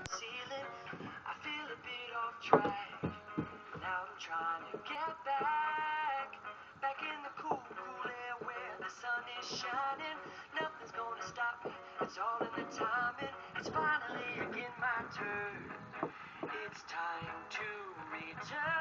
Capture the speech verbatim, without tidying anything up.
ceiling. I feel a bit off track. Now I'm trying to get back, back in the cool, cool air where the sun is shining. Nothing's gonna stop me. It's all in the timing. It's finally again my turn. It's time to return.